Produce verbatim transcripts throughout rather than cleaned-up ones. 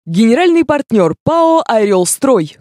Генеральный партнер ПАО «Орел-Строй».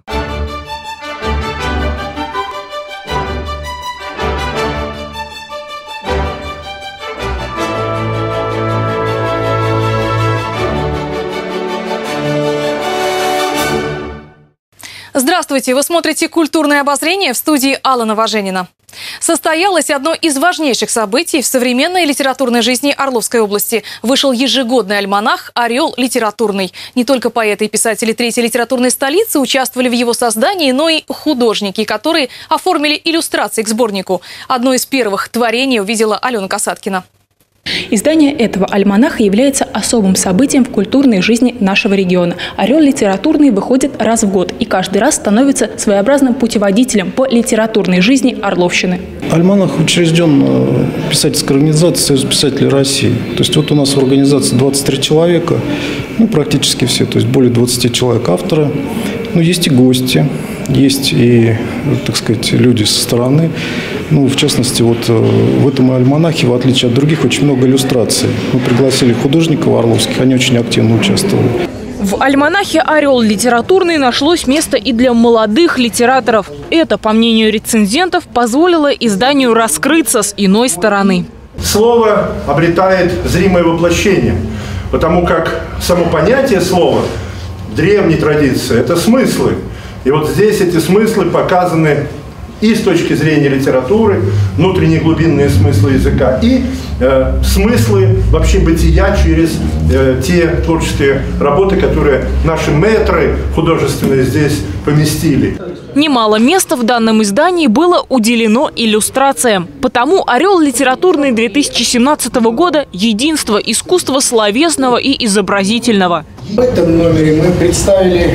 Здравствуйте! Вы смотрите «Культурное обозрение», в студии Алла Новоженина. Состоялось одно из важнейших событий в современной литературной жизни Орловской области. Вышел ежегодный альманах «Орел литературный». Не только поэты и писатели третьей литературной столицы участвовали в его создании, но и художники, которые оформили иллюстрации к сборнику. Одно из первых творений увидела Алена Касаткина. Издание этого альманаха является особым событием в культурной жизни нашего региона. «Орел литературный» выходит раз в год и каждый раз становится своеобразным путеводителем по литературной жизни Орловщины. Альманах учрежден писательской организацией «Союз писателей России». То есть вот у нас в организации двадцать три человека, ну практически все, то есть более двадцати человек авторы. Ну, есть и гости, есть и, так сказать, люди со стороны. Ну, в частности, вот в этом альманахе, в отличие от других, очень много иллюстраций. Мы пригласили художников орловских, они очень активно участвовали. В альманахе «Орел литературный» нашлось место и для молодых литераторов. Это, по мнению рецензентов, позволило изданию раскрыться с иной стороны. Слово обретает зримое воплощение, потому как само понятие слова в древней традиции – это смыслы. И вот здесь эти смыслы показаны и с точки зрения литературы, внутренние глубинные смыслы языка, и э, смыслы вообще бытия через э, те творческие работы, которые наши мэтры художественные здесь поместили. Немало места в данном издании было уделено иллюстрациям. Потому «Орел литературный» две тысячи семнадцатого года – единство искусства словесного и изобразительного. В этом номере мы представили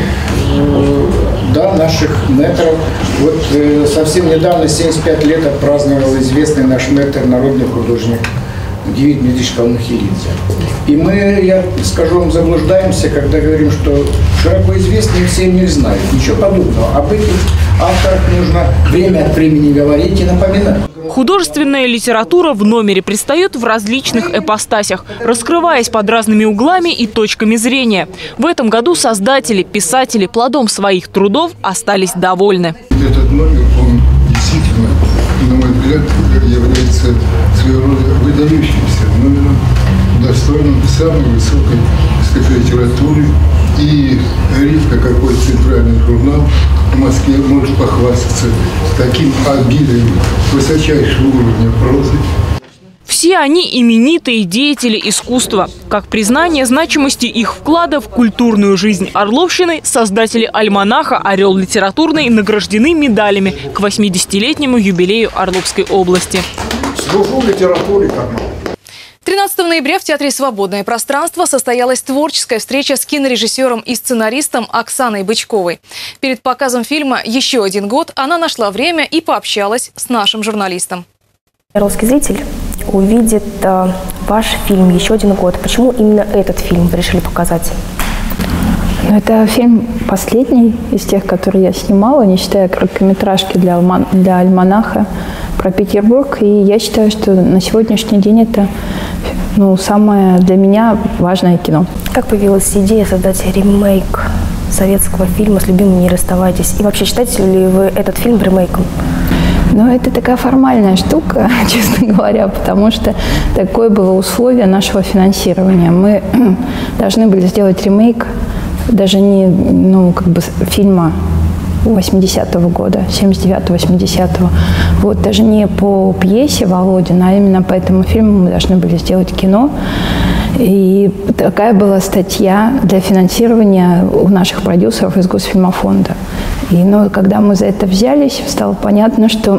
да, наших мэтров. Вот э, совсем недавно, семьдесят пять лет, отпраздновал известный наш мэтр, народный художник Гивит Дмитриевич Калмыхидзе. И мы, я скажу вам, заблуждаемся, когда говорим, что широко известные все не знают. Ничего подобного. Об этих авторах нужно время от времени говорить и напоминать. Художественная литература в номере предстает в различных ипостасях, раскрываясь под разными углами и точками зрения. В этом году создатели, писатели плодом своих трудов остались довольны. Этот номер, он действительно, на мой взгляд, является своего рода выдающимся номером, достойным самой высокой, так сказать, литературы. И редко какой центральный журнал в Москве может похвастаться таким обилием высочайшего уровня прозы. Все они именитые деятели искусства. Как признание значимости их вклада в культурную жизнь Орловщины, создатели альманаха «Орел литературный» награждены медалями к восьмидесятилетнему юбилею Орловской области. Служу литературе как мало. тринадцатого ноября в Театре «Свободное пространство» состоялась творческая встреча с кинорежиссером и сценаристом Оксаной Бычковой. Перед показом фильма «Еще один год» она нашла время и пообщалась с нашим журналистом. Орловский зритель увидит э, ваш фильм «Еще один год». Почему именно этот фильм вы решили показать? Ну, это фильм последний из тех, которые я снимала, не считая короткометражки для, альман... для альманаха про Петербург. И я считаю, что на сегодняшний день это ну, самое для меня важное кино. Как появилась идея создать ремейк советского фильма «С любимым не расставайтесь»? И вообще, считаете ли вы этот фильм ремейком? Ну, это такая формальная штука, честно говоря, потому что такое было условие нашего финансирования. Мы должны были сделать ремейк даже не ну, как бы фильма восьмидесятого года, семьдесят девятого восьмидесятого. Вот, даже не по пьесе Володина, а именно по этому фильму мы должны были сделать кино. И такая была статья для финансирования у наших продюсеров из Госфильмофонда. И ну, когда мы за это взялись, стало понятно, что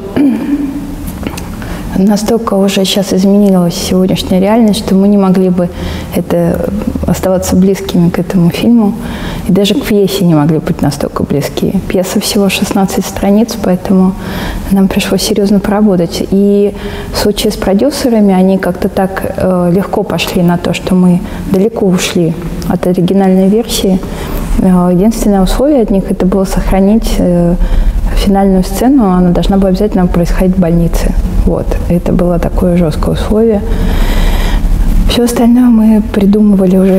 настолько уже сейчас изменилась сегодняшняя реальность, что мы не могли бы это, оставаться близкими к этому фильму. И даже к пьесе не могли быть настолько близки. Пьеса всего шестнадцать страниц, поэтому нам пришлось серьезно поработать. И в случае с продюсерами они как-то так э, легко пошли на то, что мы далеко ушли от оригинальной версии. Э, единственное условие от них – это было сохранить э, финальную сцену, она должна была обязательно происходить в больнице. Вот. Это было такое жесткое условие. Все остальное мы придумывали уже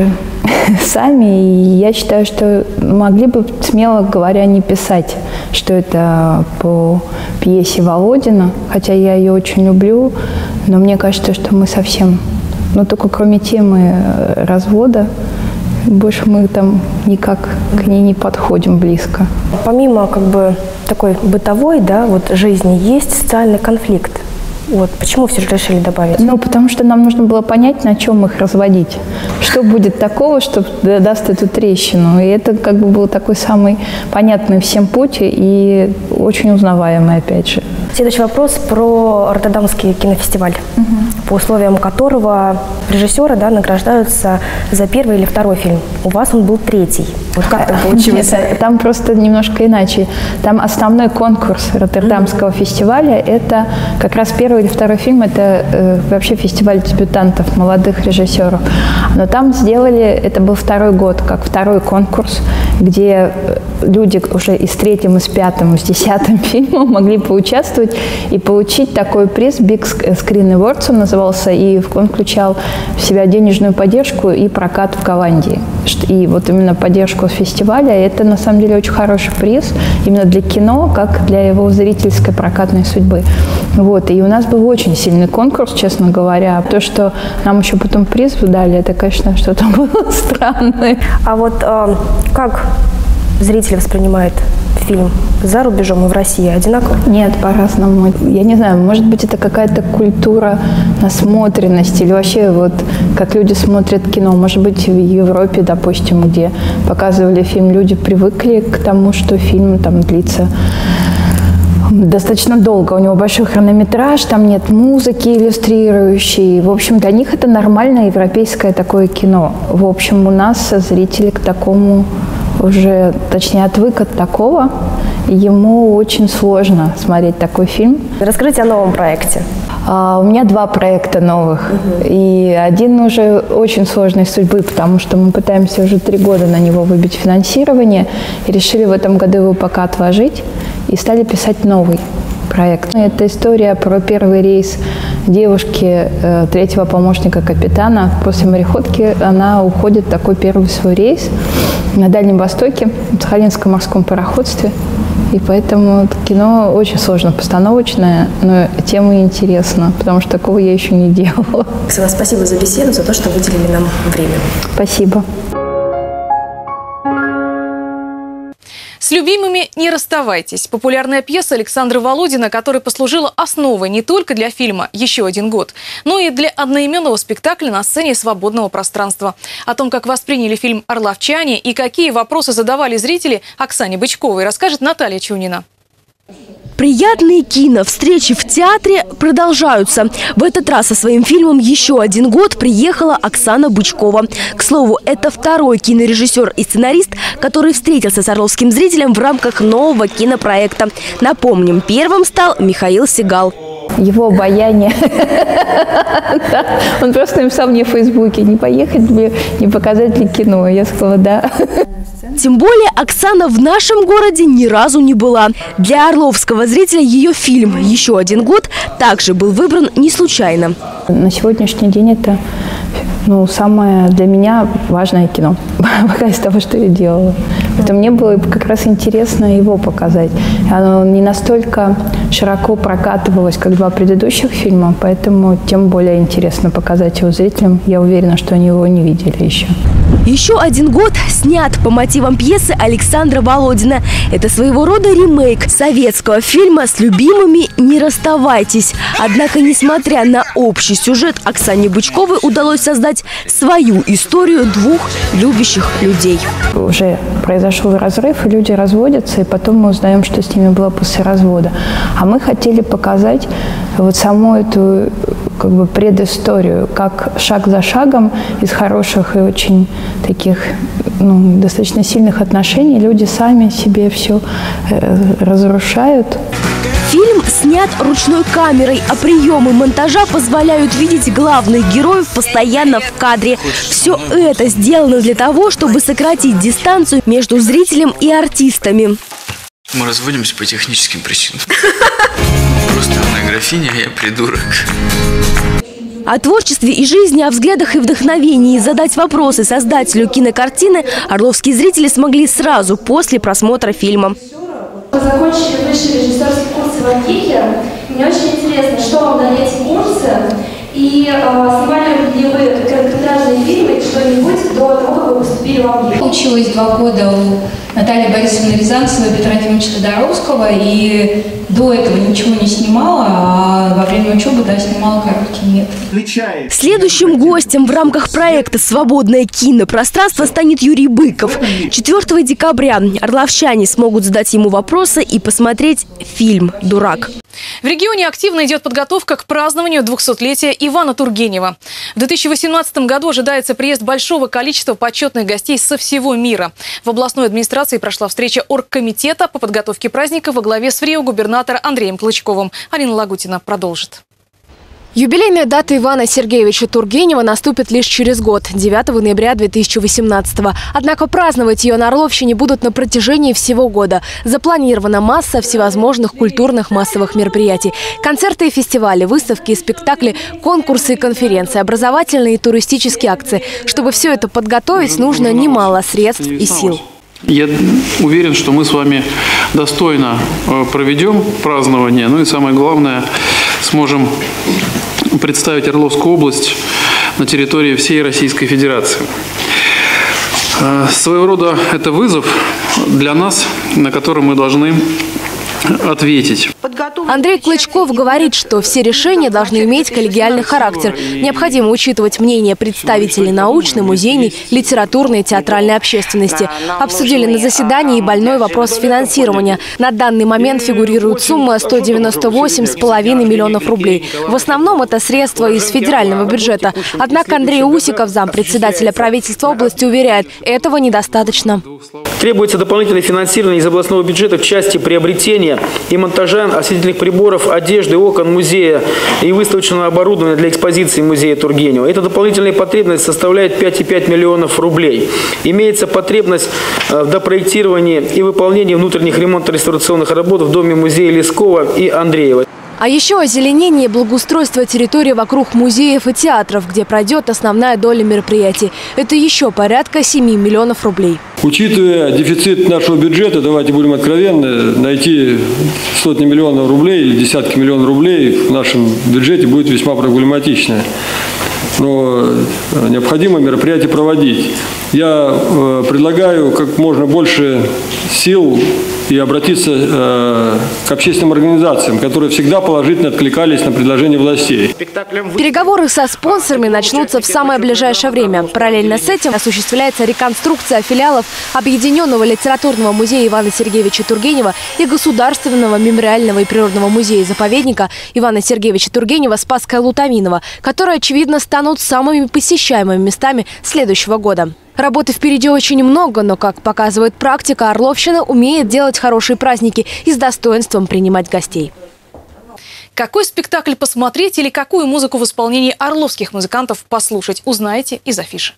сами. И я считаю, что могли бы, смело говоря, не писать, что это по пьесе Володина, хотя я ее очень люблю, но мне кажется, что мы совсем, ну только кроме темы развода, больше мы там никак к ней не подходим близко. Помимо как бы такой бытовой, да, вот жизни, есть социальный конфликт. Вот почему все же решили добавить? Ну, потому что нам нужно было понять, на чем их разводить. Что будет такого, что даст эту трещину. И это как бы был такой самый понятный всем путь и очень узнаваемый, опять же. Следующий вопрос про Роттердамский кинофестиваль, угу. по условиям которого режиссеры, да, награждаются за первый или второй фильм. У вас он был третий. Вот как так получилось? Нет, там просто немножко иначе. Там основной конкурс Роттердамского угу. фестиваля – это как раз первый или второй фильм. Это э, вообще фестиваль дебютантов, молодых режиссеров. Но там сделали, это был второй год, как второй конкурс, где люди уже и с третьим, и с пятым, и с десятым фильмом могли поучаствовать и получить такой приз. Big Screen Awards он назывался, и он включал в себя денежную поддержку и прокат в Голландии. И вот именно поддержку фестиваля, это на самом деле очень хороший приз именно для кино, как для его зрительской прокатной судьбы. Вот. И у нас был очень сильный конкурс, честно говоря. То, что нам еще потом приз дали, это, конечно, что-то было странное. А вот э, как зрители воспринимают фильм за рубежом и в России одинаково? Нет, по-разному. Я не знаю, может быть, это какая-то культура насмотренности или вообще вот как люди смотрят кино. Может быть, в Европе, допустим, где показывали фильм, люди привыкли к тому, что фильм там длится достаточно долго. У него большой хронометраж, там нет музыки иллюстрирующей. В общем, для них это нормальное европейское такое кино. В общем, у нас зрители к такому уже, точнее, отвык от такого. Ему очень сложно смотреть такой фильм. Расскажите о новом проекте. А, у меня два проекта новых. Угу. И один уже очень сложной судьбы, потому что мы пытаемся уже три года на него выбить финансирование. И решили в этом году его пока отложить. И стали писать новый проект. Это история про первый рейс девушки, третьего помощника капитана. После мореходки она уходит в такой первый свой рейс на Дальнем Востоке, в Сахалинском морском пароходстве. И поэтому кино очень сложно постановочное, но тема интересна, потому что такого я еще не делала. Оксана, спасибо за беседу, за то, что выделили нам время. Спасибо. С любимыми не расставайтесь. Популярная пьеса Александра Володина, которая послужила основой не только для фильма «Еще один год», но и для одноименного спектакля на сцене свободного пространства. О том, как восприняли фильм орловчане и какие вопросы задавали зрители Оксане Бычковой, расскажет Наталья Чунина. Приятные кино-встречи в театре продолжаются. В этот раз со своим фильмом «Еще один год» приехала Оксана Бычкова. К слову, это второй кинорежиссер и сценарист, который встретился с орловским зрителем в рамках нового кинопроекта. Напомним, первым стал Михаил Сигал. Его обаяние. Он просто написал мне в Фейсбуке: не поехать ли, не показать ли кино. Я сказала: да. Тем более Оксана в нашем городе ни разу не была. Для орловского зрителя ее фильм «Еще один год» также был выбран не случайно. На сегодняшний день это, ну, самое для меня важное кино, пока из того, что я делала. Это мне было как раз интересно его показать. Оно не настолько широко прокатывалось, как два предыдущих фильма, поэтому тем более интересно показать его зрителям. Я уверена, что они его не видели еще. «Еще один год» снят по мотивам пьесы Александра Володина. Это своего рода ремейк советского фильма «С любимыми не расставайтесь». Однако, несмотря на общий сюжет, Оксане Бычковой удалось создать свою историю двух любящих людей. Уже произошел разрыв, и люди разводятся, и потом мы узнаем, что с ними было после развода. А мы хотели показать вот саму эту как бы предысторию, как шаг за шагом из хороших и очень таких, ну, достаточно сильных отношений люди сами себе все э, разрушают. Фильм снят ручной камерой, а приемы монтажа позволяют видеть главных героев постоянно в кадре. Все это сделано для того, чтобы сократить дистанцию между зрителем и артистами. Мы разводимся по техническим причинам. Просто она графиня, а я придурок. О творчестве и жизни, о взглядах и вдохновении задать вопросы создателю кинокартины орловские зрители смогли сразу после просмотра фильма. Вы закончили высший режиссерский курс в МГИКе. Мне очень интересно, что вам дали эти курсы, и э, снимали ли вы короткометражные фильмы что-нибудь до того, как вы поступили в МГИК? Училась два года у Натальи Борисовны Рязанцевой и Петра Ефимовича Тодоровского, и до этого ничего не снимала, а во время учебы, да, снимала короткий метр. Следующим гостем в рамках проекта «Свободное кинопространство» станет Юрий Быков. четвёртого декабря орловчане смогут задать ему вопросы и посмотреть фильм «Дурак». В регионе активно идет подготовка к празднованию двухсотлетия Ивана Тургенева. В две тысячи восемнадцатом году ожидается приезд большого количества почетных гостей со всего мира. В областной администрации прошла встреча оргкомитета по подготовке праздника во главе с врио-губернатором Андреем Клычковым. Алина Лагутина продолжит. Юбилейная дата Ивана Сергеевича Тургенева наступит лишь через год, девятого ноября две тысячи восемнадцатого. Однако праздновать ее на Орловщине будут на протяжении всего года. Запланирована масса всевозможных культурных массовых мероприятий. Концерты и фестивали, выставки и спектакли, конкурсы и конференции, образовательные и туристические акции. Чтобы все это подготовить, нужно немало средств и сил. Я уверен, что мы с вами достойно проведем празднование. Ну и самое главное, сможем представить Орловскую область на территории всей Российской Федерации. Своего рода это вызов для нас, на который мы должны ответить. Андрей Клычков говорит, что все решения должны иметь коллегиальный характер. Необходимо учитывать мнение представителей научной, музейной, литературной и театральной общественности. Обсудили на заседании и больной вопрос финансирования. На данный момент фигурирует сумма сто девяносто восемь с половиной миллионов рублей. В основном это средства из федерального бюджета. Однако Андрей Усиков, зампредседателя правительства области, уверяет, этого недостаточно. Требуется дополнительное финансирование из областного бюджета в части приобретения и монтажа осветительных приборов, одежды, окон музея и выставочного оборудования для экспозиции музея Тургенева. Эта дополнительная потребность составляет пять и пять миллионов рублей. Имеется потребность в допроектировании и выполнении внутренних ремонтно-реставрационных работ в доме музея Лескова и Андреева. А еще озеленение и благоустройство территории вокруг музеев и театров, где пройдет основная доля мероприятий. Это еще порядка семи миллионов рублей. Учитывая дефицит нашего бюджета, давайте будем откровенны, найти сотни миллионов рублей или десятки миллионов рублей в нашем бюджете будет весьма проблематично. Но необходимо мероприятие проводить. Я э, предлагаю как можно больше сил и обратиться э, к общественным организациям, которые всегда положительно откликались на предложения властей. Переговоры со спонсорами начнутся в самое ближайшее время. Параллельно с этим осуществляется реконструкция филиалов Объединенного литературного музея Ивана Сергеевича Тургенева и Государственного мемориального и природного музея-заповедника Ивана Сергеевича Тургенева Спасская-Лутаминова, которые, очевидно, станут самыми посещаемыми местами следующего года. Работы впереди очень много, но, как показывает практика, Орловщина умеет делать хорошие праздники и с достоинством принимать гостей. Какой спектакль посмотреть или какую музыку в исполнении орловских музыкантов послушать, узнаете из афиши.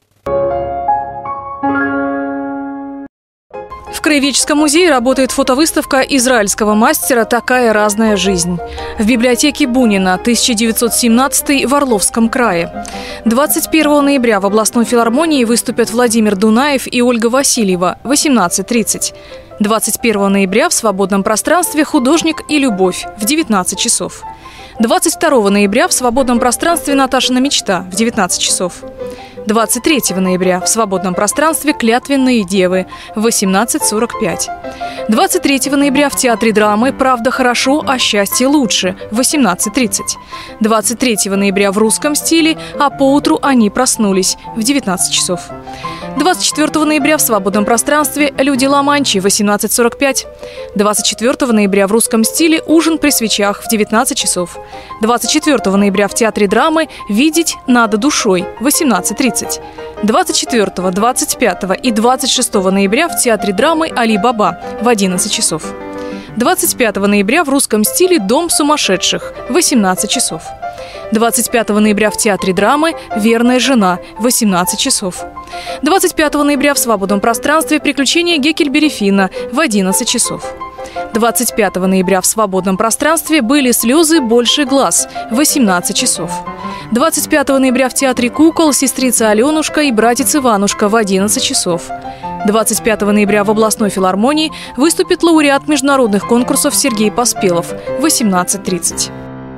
В Краеведческом музее работает фотовыставка израильского мастера «Такая разная жизнь». В библиотеке Бунина, тысяча девятьсот семнадцатый, в Орловском крае. двадцать первого ноября в областной филармонии выступят Владимир Дунаев и Ольга Васильева, восемнадцать тридцать. двадцать первого ноября в свободном пространстве «Художник и любовь» в девятнадцать часов. двадцать второго ноября в свободном пространстве «Наташина мечта» в девятнадцать часов. двадцать третьего ноября в свободном пространстве «Клятвенные девы» в восемнадцать сорок пять. двадцать третьего ноября в Театре драмы «Правда хорошо, а счастье лучше» в восемнадцать тридцать. двадцать третьего ноября в русском стиле «А поутру они проснулись» в девятнадцать часов. двадцать четвёртого ноября в свободном пространстве «Люди Ла-Манчи» в восемнадцать сорок пять. двадцать четвёртого ноября в русском стиле «Ужин при свечах» в девятнадцать часов. двадцать четвёртого ноября в Театре драмы «Видеть надо душой» в восемнадцать тридцать. двадцать четвёртого, двадцать пятого и двадцать шестого ноября в Театре драмы «Али Баба» в одиннадцать часов. двадцать пятого ноября в русском стиле «Дом сумасшедших» в восемнадцать часов. двадцать пятого ноября в Театре драмы «Верная жена» в восемнадцать часов. двадцать пятого ноября в свободном пространстве «Приключения Геккельбери Финна» в одиннадцать часов. двадцать пятого ноября в свободном пространстве «Были слезы, больше глаз» в восемнадцать часов. двадцать пятого ноября в Театре кукол «Сестрица Аленушка» и «Братец Иванушка» в одиннадцать часов. двадцать пятого ноября в областной филармонии выступит лауреат международных конкурсов Сергей Поспелов в восемнадцать тридцать.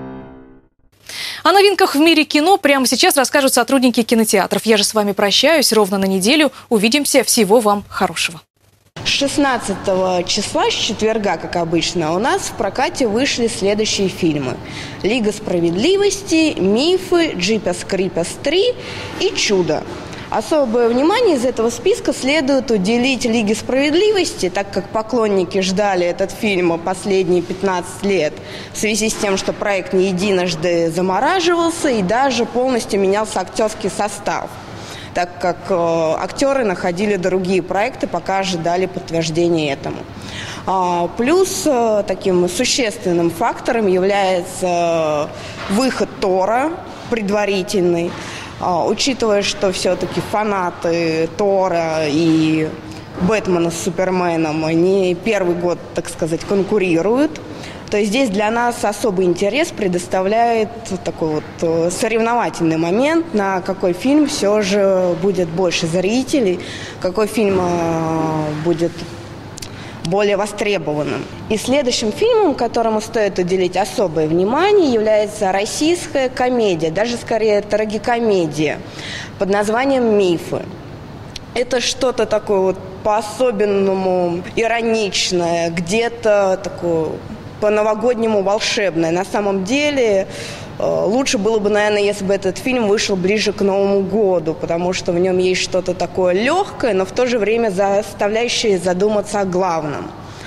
О новинках в мире кино прямо сейчас расскажут сотрудники кинотеатров. Я же с вами прощаюсь ровно на неделю. Увидимся. Всего вам хорошего. шестнадцатого числа, с четверга, как обычно, у нас в прокате вышли следующие фильмы: «Лига справедливости», «Мифы», «Джиперс Криперс три» и «Чудо». Особое внимание из этого списка следует уделить «Лиге справедливости», так как поклонники ждали этот фильм последние пятнадцать лет в связи с тем, что проект не единожды замораживался и даже полностью менялся актерский состав, так как э, актеры находили другие проекты, пока ожидали подтверждения этому. А, плюс э, таким существенным фактором является выход Тора предварительный. Учитывая, что все-таки фанаты Тора и Бэтмена с Суперменом, они первый год, так сказать, конкурируют, то здесь для нас особый интерес предоставляет такой вот соревновательный момент, на какой фильм все же будет больше зрителей, какой фильм будет более востребованным. И следующим фильмом, которому стоит уделить особое внимание, является российская комедия, даже скорее трагикомедия, под названием «Мифы». Это что-то такое вот по-особенному ироничное, где-то такое по-новогоднему волшебное. На самом деле лучше было бы, наверное, если бы этот фильм вышел ближе к Новому году, потому что в нем есть что-то такое легкое, но в то же время заставляющее задуматься о главном.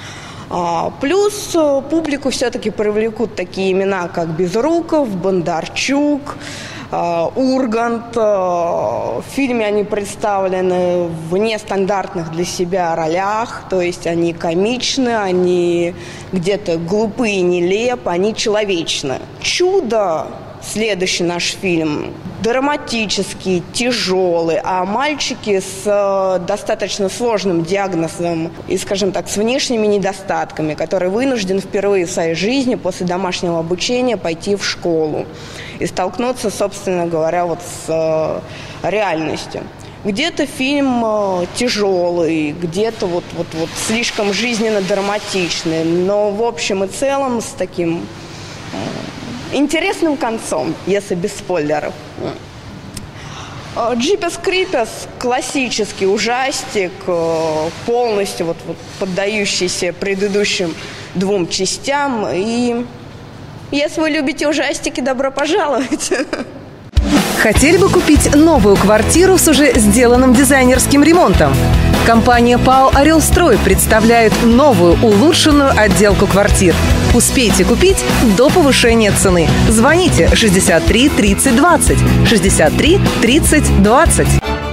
Плюс публику все-таки привлекут такие имена, как Безруков, Бондарчук, Ургант. В фильме они представлены в нестандартных для себя ролях, то есть они комичны, они где-то глупые, нелепы, они человечны. «Чудо», следующий наш фильм, драматический, тяжелый, а мальчики с достаточно сложным диагнозом и, скажем так, с внешними недостатками, который вынужден впервые в своей жизни после домашнего обучения пойти в школу и столкнуться, собственно говоря, вот с э, реальностью. Где-то фильм э, тяжелый, где-то вот, вот, вот слишком жизненно-драматичный, но в общем и целом с таким э, интересным концом, если без спойлеров. «Джиперс Криперс» – классический ужастик, э, полностью вот, вот, поддающийся предыдущим двум частям. И если вы любите ужастики, добро пожаловать! Хотели бы купить новую квартиру с уже сделанным дизайнерским ремонтом? Компания ПАО «Орелстрой» представляет новую улучшенную отделку квартир. Успейте купить до повышения цены. Звоните шестьдесят три тридцать двадцать, шестьдесят три тридцать двадцать.